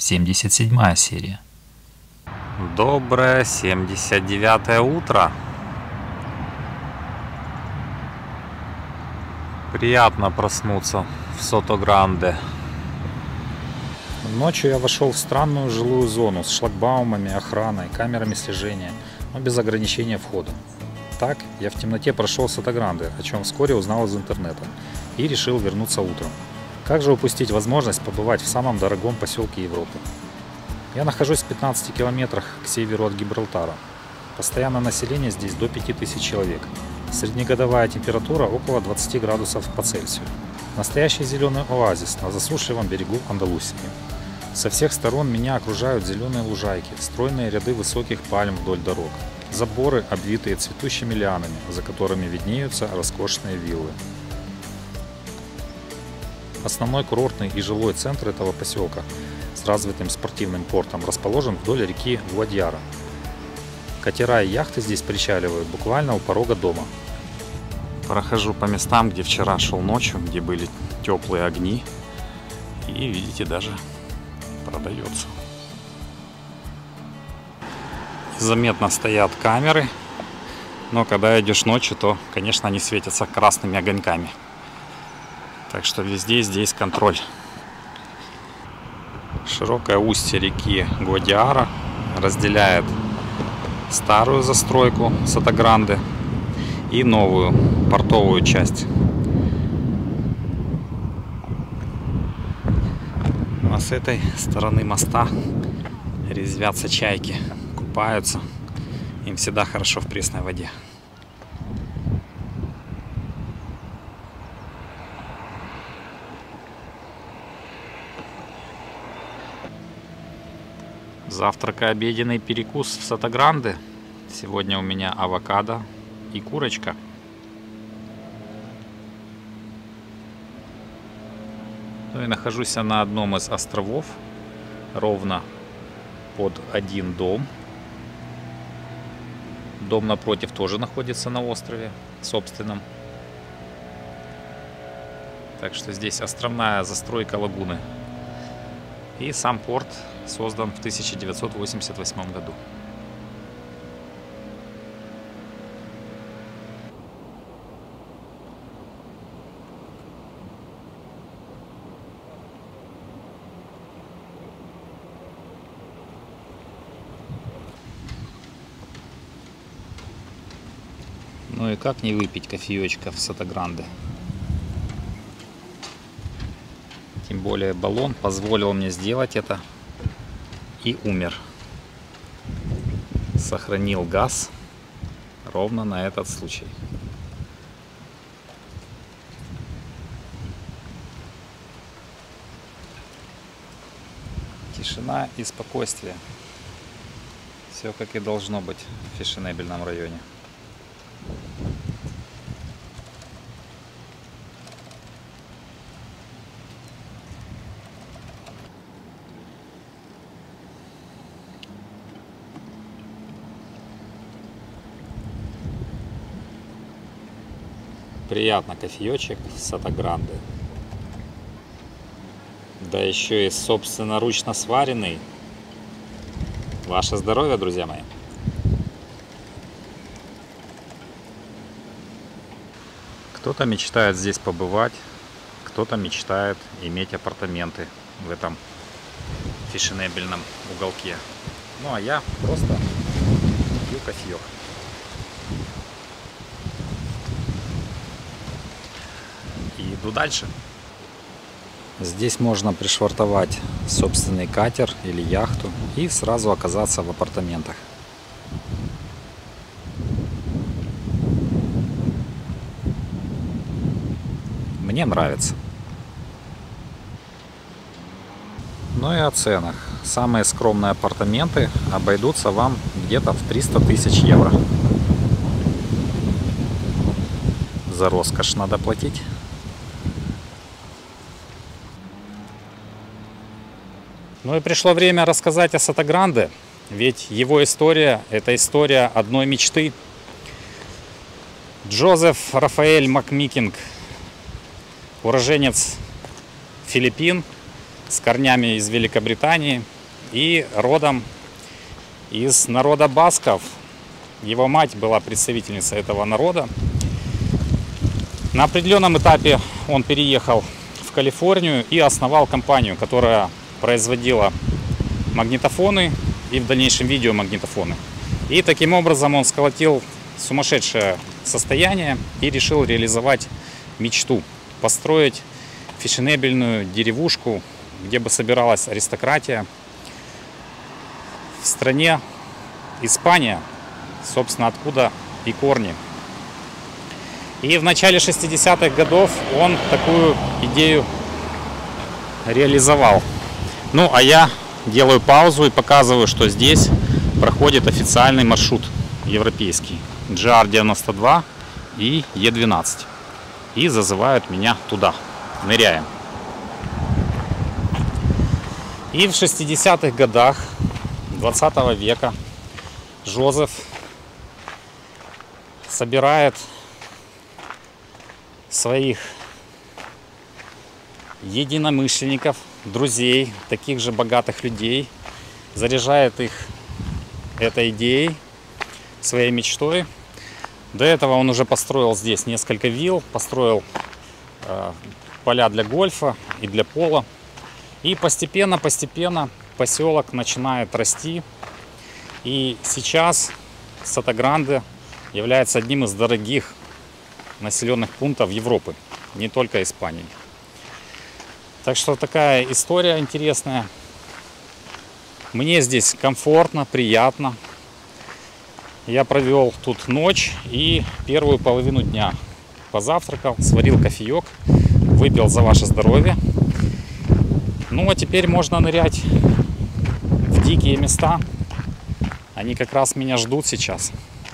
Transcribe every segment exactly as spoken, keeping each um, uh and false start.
семьдесят седьмая серия. Доброе семьдесят девятое утро. Приятно проснуться в Сото-Гранде. Ночью я вошел в странную жилую зону с шлагбаумами, охраной, камерами слежения, но без ограничения входа. Так я в темноте прошел Сото-Гранде, о чем вскоре узнал из интернета, и решил вернуться утром. Как же упустить возможность побывать в самом дорогом поселке Европы? Я нахожусь в пятнадцати километрах к северу от Гибралтара. Постоянное население здесь до пяти тысяч человек. Среднегодовая температура около двадцати градусов по Цельсию. Настоящий зеленый оазис на засушливом берегу Андалусии. Со всех сторон меня окружают зеленые лужайки, стройные ряды высоких пальм вдоль дорог, заборы, обвитые цветущими лианами, за которыми виднеются роскошные виллы. Основной курортный и жилой центр этого поселка с развитым спортивным портом расположен вдоль реки Гвадьяра. Катера и яхты здесь причаливают буквально у порога дома. Прохожу по местам, где вчера шел ночью, где были теплые огни. И, видите, даже продается. Заметно стоят камеры, но когда идешь ночью, то, конечно, они светятся красными огоньками. Так что везде здесь контроль. Широкое устье реки Гвадьяра разделяет старую застройку Сото-Гранде и новую портовую часть. А с этой стороны моста резвятся чайки, купаются. Им всегда хорошо в пресной воде. Завтрак и обеденный перекус в Сото-Гранде. Сегодня у меня авокадо и курочка. Ну и нахожусь я на одном из островов, ровно под один дом. Дом напротив тоже находится на острове собственном. Так что здесь островная застройка лагуны. И сам порт создан в тысяча девятьсот восемьдесят восьмом году. Ну и как не выпить кофеечка в Сото-Гранде? Тем более баллон позволил мне сделать это и умер. Сохранил газ ровно на этот случай. Тишина и спокойствие. Все как и должно быть в фешенебельном районе. Приятно кофеечек в Сото-Гранде. Да еще и собственноручно сваренный. Ваше здоровье, друзья мои. Кто-то мечтает здесь побывать, кто-то мечтает иметь апартаменты в этом фешенебельном уголке. Ну а я просто пью кофеек. И иду дальше. Здесь можно пришвартовать собственный катер или яхту и сразу оказаться в апартаментах. Мне нравится. Ну и о ценах. Самые скромные апартаменты обойдутся вам где-то в триста тысяч евро. За роскошь надо платить. Ну и пришло время рассказать о Сото-Гранде, ведь его история – это история одной мечты. Джозеф Рафаэль Макмикинг, уроженец Филиппин, с корнями из Великобритании, и родом из народа басков. Его мать была представительницей этого народа. На определенном этапе он переехал в Калифорнию и основал компанию, которая производила магнитофоны и в дальнейшем видеомагнитофоны. И таким образом он сколотил сумасшедшее состояние и решил реализовать мечту. Построить фешенебельную деревушку, где бы собиралась аристократия. В стране Испания, собственно, откуда и корни. И в начале шестидесятых годов он такую идею реализовал. Ну, а я делаю паузу и показываю, что здесь проходит официальный маршрут европейский джи ар девяносто два и е двенадцать. И зазывают меня туда. Ныряем. И в шестидесятых годах двадцатого века Жозеф собирает своих единомышленников, друзей, таких же богатых людей, заряжает их этой идеей, своей мечтой. До этого он уже построил здесь несколько вилл, построил э, поля для гольфа и для пола. И постепенно-постепенно поселок начинает расти. И сейчас Сото-Гранде является одним из дорогих населенных пунктов Европы, не только Испании. Так что такая история интересная. Мне здесь комфортно, приятно. Я провел тут ночь и первую половину дня. Позавтракал, сварил кофеек, выпил за ваше здоровье. Ну а теперь можно нырять в дикие места. Они как раз меня ждут сейчас.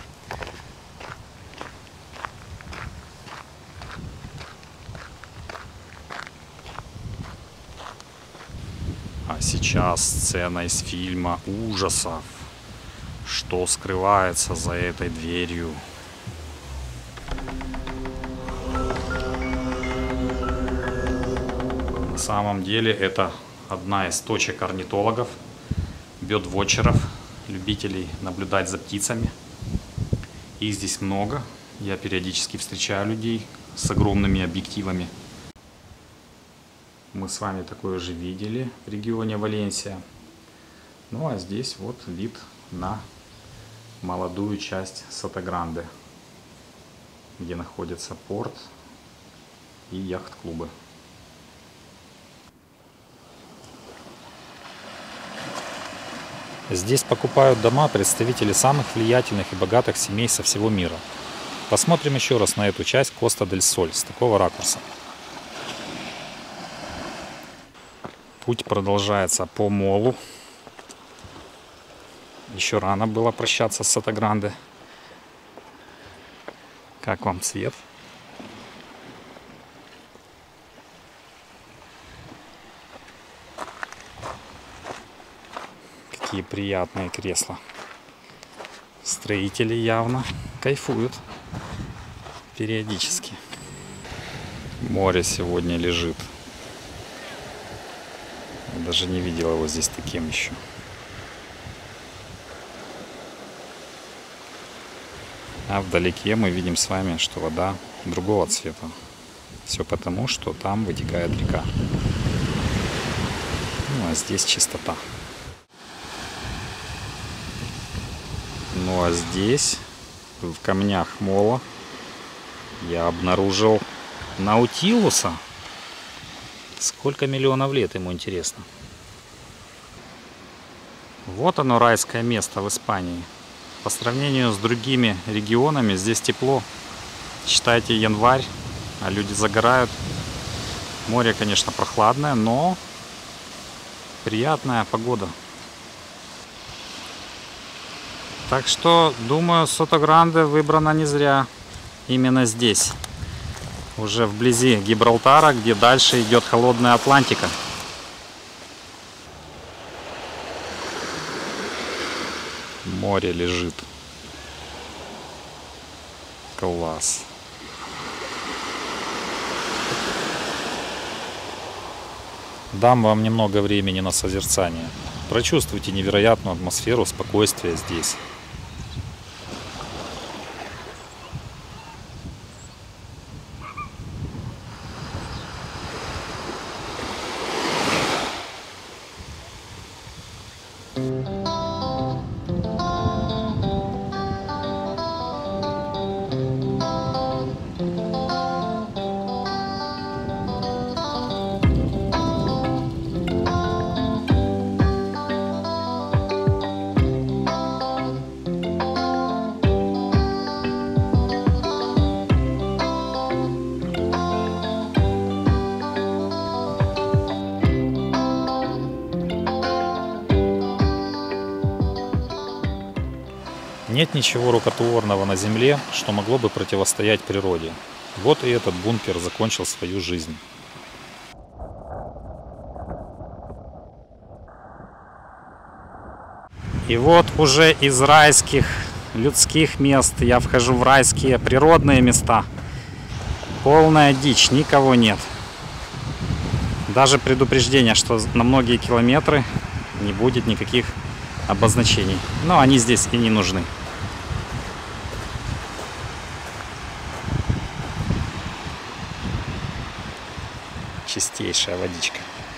А сейчас сцена из фильма ужасов. Что скрывается за этой дверью? На самом деле это одна из точек орнитологов, бёрдвотчеров, любителей наблюдать за птицами. Их здесь много. Я периодически встречаю людей с огромными объективами. Мы с вами такое же видели в регионе Валенсия. Ну а здесь вот вид на молодую часть Сото-Гранде, где находится порт и яхт-клубы. Здесь покупают дома представители самых влиятельных и богатых семей со всего мира. Посмотрим еще раз на эту часть Коста-дель-Соль с такого ракурса. Путь продолжается по молу. Еще рано было прощаться с Сото-Гранде. Как вам цвет? Какие приятные кресла. Строители явно кайфуют периодически. Море сегодня лежит. Я даже не видел его здесь таким еще. А вдалеке мы видим с вами, что вода другого цвета. Все потому, что там вытекает река. Ну а здесь чистота. Ну а здесь, в камнях мола, я обнаружил наутилуса. Сколько миллионов лет ему, интересно. Вот оно, райское место в Испании. По сравнению с другими регионами здесь тепло. Считайте, январь, а люди загорают. Море, конечно, прохладное, но приятная погода. Так что, думаю, Сото-Гранде выбрано не зря. Именно здесь. Уже вблизи Гибралтара, где дальше идет холодная Атлантика. Море лежит. Класс. Дам вам немного времени на созерцание. Прочувствуйте невероятную атмосферу спокойствия здесь. Нет ничего рукотворного на земле, что могло бы противостоять природе. Вот и этот бункер закончил свою жизнь. И вот уже из райских людских мест я вхожу в райские природные места. Полная дичь, никого нет. Даже предупреждение, что на многие километры не будет никаких обозначений. Но они здесь и не нужны. Чистейшая водичка.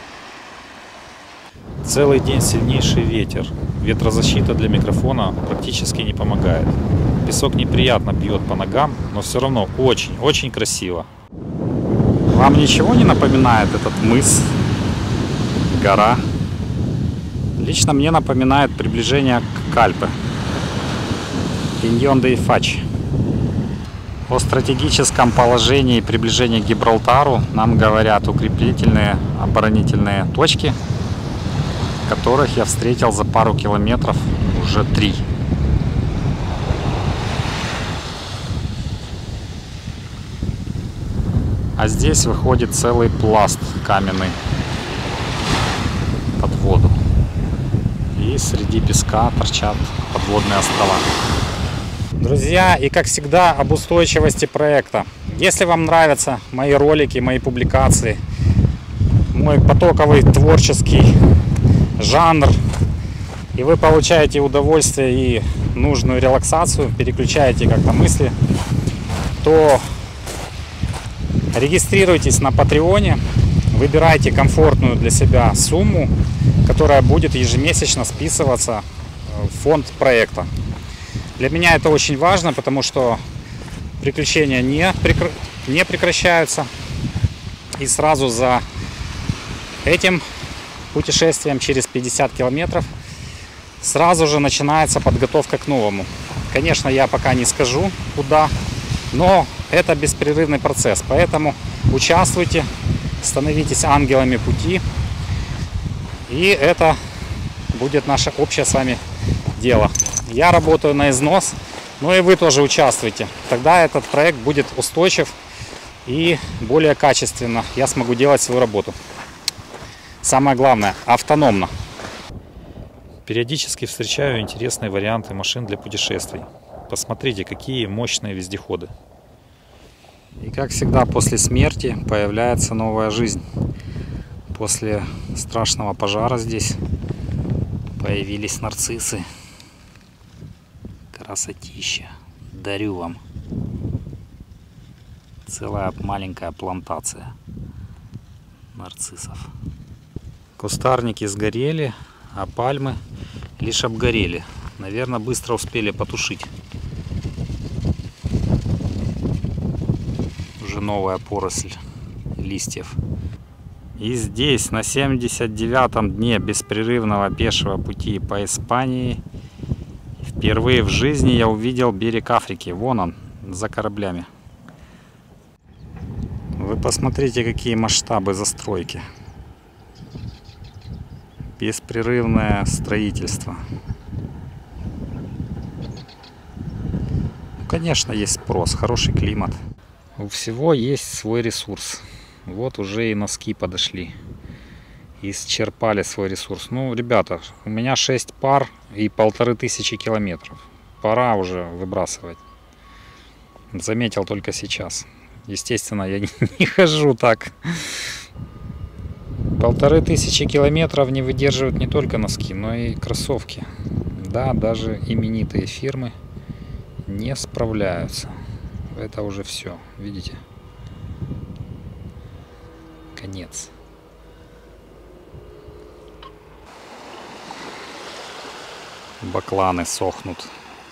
Целый день сильнейший ветер. Ветрозащита для микрофона практически не помогает. Песок неприятно бьет по ногам, но все равно очень-очень красиво. Вам ничего не напоминает этот мыс, гора? Лично мне напоминает приближение к Альпе. Пиньон де Ифач. О стратегическом положении и приближении к Гибралтару нам говорят укрепительные оборонительные точки, которых я встретил за пару километров уже три. А здесь выходит целый пласт каменный под воду. И среди песка торчат подводные острова. Друзья, и как всегда об устойчивости проекта. Если вам нравятся мои ролики, мои публикации, мой потоковый творческий жанр, и вы получаете удовольствие и нужную релаксацию, переключаете как-то мысли, то регистрируйтесь на Патреоне, выбирайте комфортную для себя сумму, которая будет ежемесячно списываться в фонд проекта. Для меня это очень важно, потому что приключения не, прекр... не прекращаются. И сразу за этим путешествием через пятьдесят километров сразу же начинается подготовка к новому. Конечно, я пока не скажу куда, но это беспрерывный процесс. Поэтому участвуйте, становитесь ангелами пути. И это будет наше общее с вами дело. Я работаю на износ, но и вы тоже участвуйте. Тогда этот проект будет устойчив и более качественно. Я смогу делать свою работу. Самое главное, автономно. Периодически встречаю интересные варианты машин для путешествий. Посмотрите, какие мощные вездеходы. И как всегда, после смерти появляется новая жизнь. После страшного пожара здесь появились нарциссы. Красотища. Дарю вам. Целая маленькая плантация нарциссов. Кустарники сгорели, а пальмы лишь обгорели. Наверное, быстро успели потушить. Уже новая поросль листьев. И здесь, на семьдесят девятом дне беспрерывного пешего пути по Испании, впервые в жизни я увидел берег Африки. Вон он, за кораблями. Вы посмотрите, какие масштабы застройки. Беспрерывное строительство. Ну, конечно, есть спрос, хороший климат. У всего есть свой ресурс. Вот уже и носки подошли. Исчерпали свой ресурс. Ну, ребята, у меня шесть пар и полторы тысячи километров. Пора уже выбрасывать. Заметил только сейчас. Естественно, я не, не хожу так. Полторы тысячи километров не выдерживают не только носки, но и кроссовки. Да, даже именитые фирмы не справляются. Это уже все, видите? Конец. Бакланы сохнут.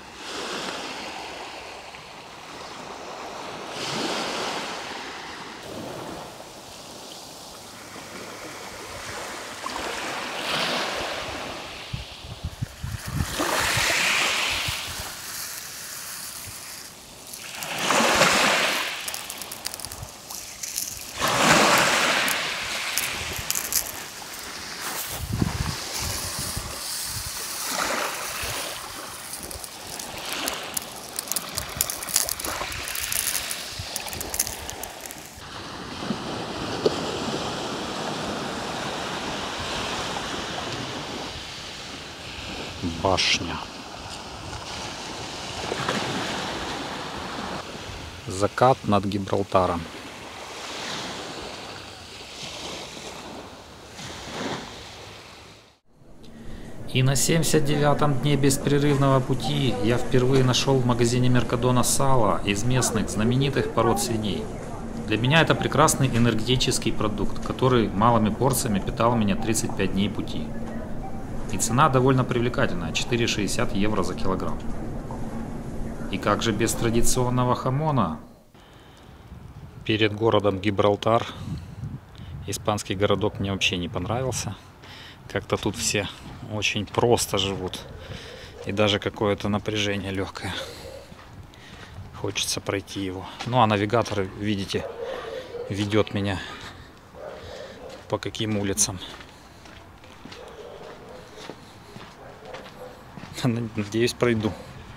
Башня. Закат над Гибралтаром. И на семьдесят девятом дне беспрерывного пути я впервые нашел в магазине Меркадона сало из местных знаменитых пород свиней. Для меня это прекрасный энергетический продукт, который малыми порциями питал меня тридцать пять дней пути. И цена довольно привлекательная, четыре шестьдесят евро за килограмм. И как же без традиционного хамона? Перед городом Гибралтар. Испанский городок мне вообще не понравился. Как-то тут все очень просто живут. И даже какое-то напряжение легкое. Хочется пройти его. Ну а навигатор, видите, ведет меня по каким улицам. Надеюсь, пройду.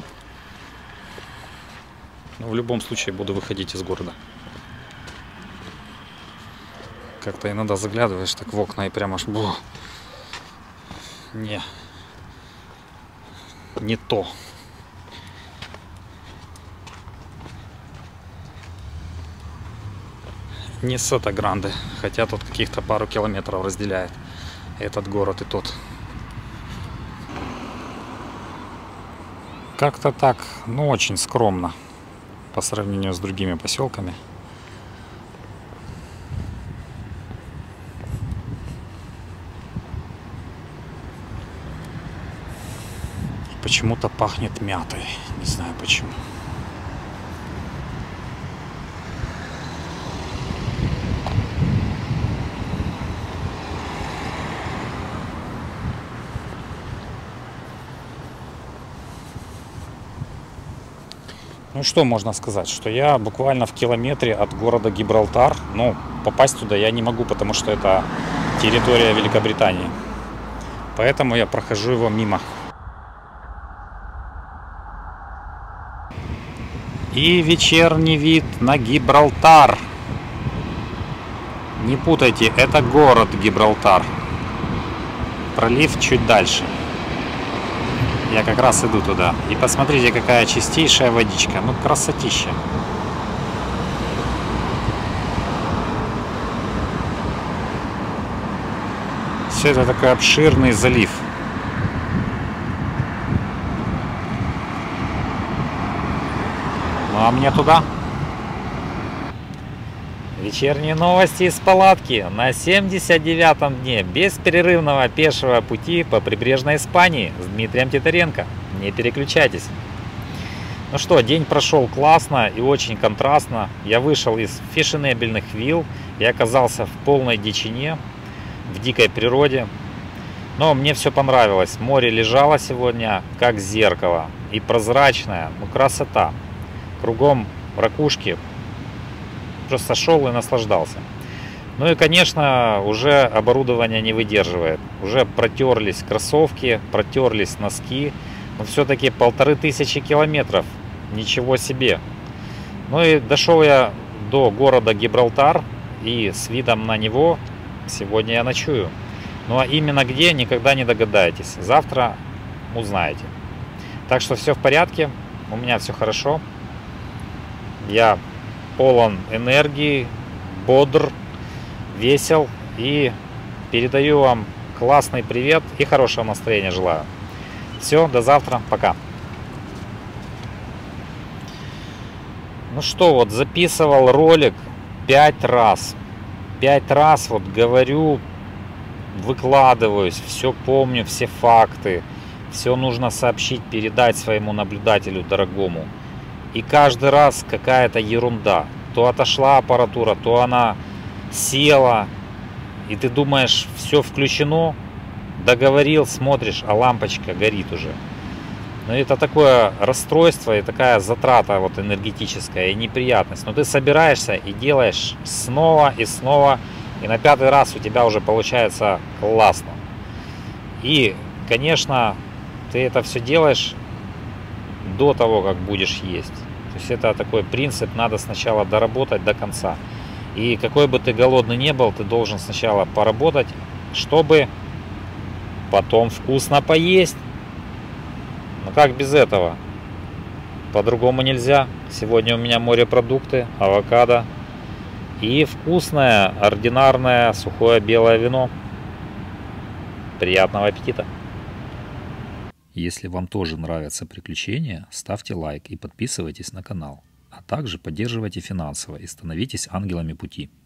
Но в любом случае буду выходить из города. Как-то иногда заглядываешь так в окна и прямо аж... Бу, не. Не то. Не Сото-Гранде. Хотя тут каких-то пару километров разделяет этот город и тот. Как-то так, ну, очень скромно по сравнению с другими поселками. Почему-то пахнет мятой, не знаю почему. Ну что можно сказать, что я буквально в километре от города Гибралтар, но попасть туда я не могу, потому что это территория Великобритании. Поэтому я прохожу его мимо. И вечерний вид на Гибралтар. Не путайте, это город Гибралтар. Пролив чуть дальше. Я как раз иду туда. И посмотрите, какая чистейшая водичка. Ну, красотища. Все это такой обширный залив. Ну, а мне туда. Вечерние новости из палатки на семьдесят девятом дне беспрерывного пешего пути по прибрежной Испании с Дмитрием Титаренко. Не переключайтесь. Ну что, день прошел классно и очень контрастно. Я вышел из фешенебельных вилл и оказался в полной дичине, в дикой природе. Но мне все понравилось. Море лежало сегодня как зеркало и прозрачное, ну красота. Кругом ракушки. Просто шел и наслаждался. Ну и, конечно, уже оборудование не выдерживает. Уже протерлись кроссовки, протерлись носки. Но все-таки полторы тысячи километров. Ничего себе. Ну и дошел я до города Гибралтар. И с видом на него сегодня я ночую. Ну а именно где, никогда не догадаетесь. Завтра узнаете. Так что все в порядке. У меня все хорошо. Я полон энергии, бодр, весел и Передаю вам классный привет и хорошего настроения желаю. Все, до завтра, пока. Ну что, вот записывал ролик пять раз. Пять раз вот говорю, выкладываюсь, все помню, все факты. Все нужно сообщить, передать своему наблюдателю дорогому. И каждый раз какая-то ерунда. То отошла аппаратура, то она села. И ты думаешь, все включено, договорил, смотришь, а лампочка горит уже. Но это такое расстройство и такая затрата вот энергетическая и неприятность. Но ты собираешься и делаешь снова и снова. И на пятый раз у тебя уже получается классно. И, конечно, ты это все делаешь до того, как будешь есть. То есть это такой принцип, надо сначала доработать до конца. И какой бы ты голодный не был, ты должен сначала поработать, чтобы потом вкусно поесть. Но как без этого? По-другому нельзя. Сегодня у меня морепродукты, авокадо и вкусное, ординарное, сухое белое вино. Приятного аппетита! Если вам тоже нравятся приключения, ставьте лайк и подписывайтесь на канал. А также поддерживайте финансово и становитесь ангелами пути.